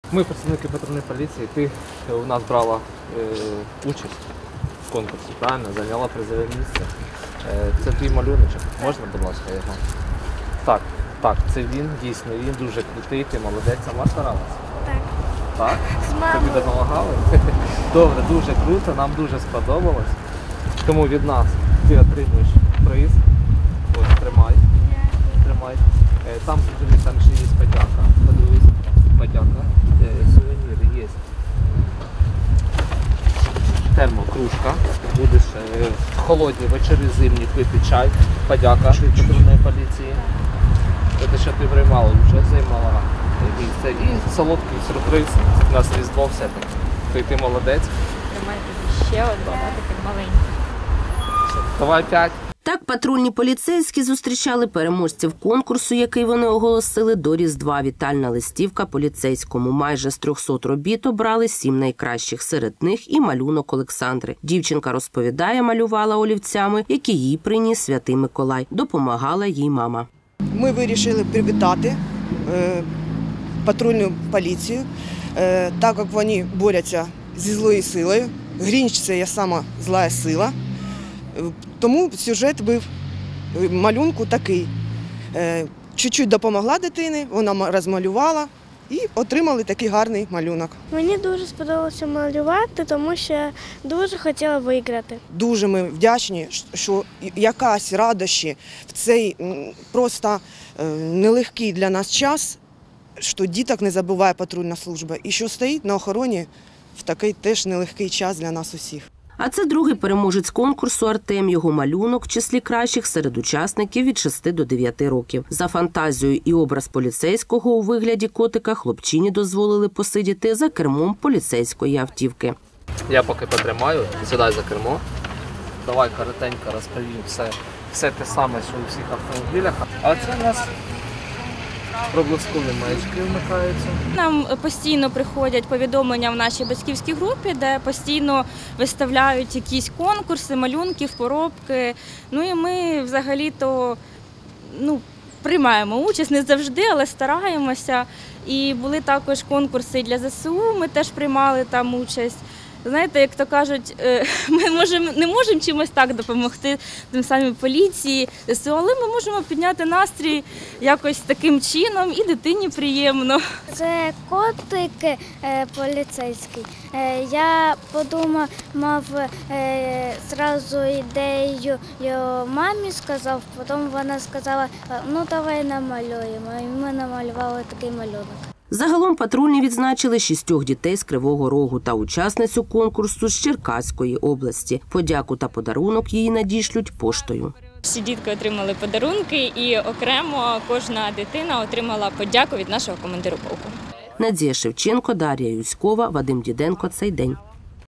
Ми працівники патрульної поліції, ти у нас брала участь в конкурсі, правильно? Зайняла призове місце. Це твій малюночок. Можна, будь ласка, його? Так, це він, дійсно, він дуже крутий, ти молодець, сама старалася? Так. Так? З мамою. Тобі допомагали? Добре, дуже круто, нам дуже сподобалось. Тому від нас ти отримуєш приз. Ось, тримай. Тримай. Там ще є подяка. Подивись, подяка. Сувеніри є. Термокружка. Будеш в холодні вечори зимні пити чай. Подяка патрульної поліції. Це що ти приймала, вже займала місце. І солодкий сюрприз. У нас Різдво все-таки. Ти молодець. Тримайте ще одна, такий маленький. Давай 5. Так патрульні поліцейські зустрічали переможців конкурсу, який вони оголосили до Різдва. Вітальна листівка поліцейському. Майже з 300 робіт обрали 7 найкращих. Серед них і малюнок Олександри. Дівчинка розповідає, малювала олівцями, які їй приніс Святий Миколай. Допомагала їй мама. Ми вирішили привітати патрульну поліцію, так як вони борються зі злою силою. Грінч – це є сама зла сила. Тому сюжет був малюнку такий. Чуть-чуть допомогла дитині, вона розмалювала і отримали такий гарний малюнок. Мені дуже сподобалося малювати, тому що дуже хотіла виграти. Дуже ми вдячні, що якась радощі в цей просто нелегкий для нас час, що діток не забуває патрульна служба і що стоїть на охороні в такий теж нелегкий час для нас усіх. А це другий переможець конкурсу Артем. Його малюнок в числі кращих серед учасників від 6 до 9 років. За фантазію і образ поліцейського у вигляді котика хлопчині дозволили посидіти за кермом поліцейської автівки. Я поки потримаю, сідай за кермо. Давай коротенько розповім все те саме, що у всіх автомобілях. А це у нас проблискові маячки вмикаються. Нам постійно приходять повідомлення в нашій батьківській групі, де постійно виставляють якісь конкурси, малюнки, поробки. Ну і ми взагалі-то приймаємо участь, не завжди, але стараємося. І були також конкурси для ЗСУ, ми теж приймали там участь. Знаєте, як то кажуть, ми не можемо чимось так допомогти тим самим поліції, ЗСУ, але ми можемо підняти настрій якось таким чином, і дитині приємно. Це котик поліцейський. Я подумав, зразу ідею мамі сказав, потім вона сказала, ну давай намалюємо, і ми намалювали такий малюнок. Загалом патрульні відзначили 6 дітей з Кривого Рогу та учасницю конкурсу з Черкаської області. Подяку та подарунок її надішлють поштою. Всі дітки отримали подарунки і окремо кожна дитина отримала подяку від нашого командира полку. Надія Шевченко, Дар'я Юськова, Вадим Діденко. Цей день.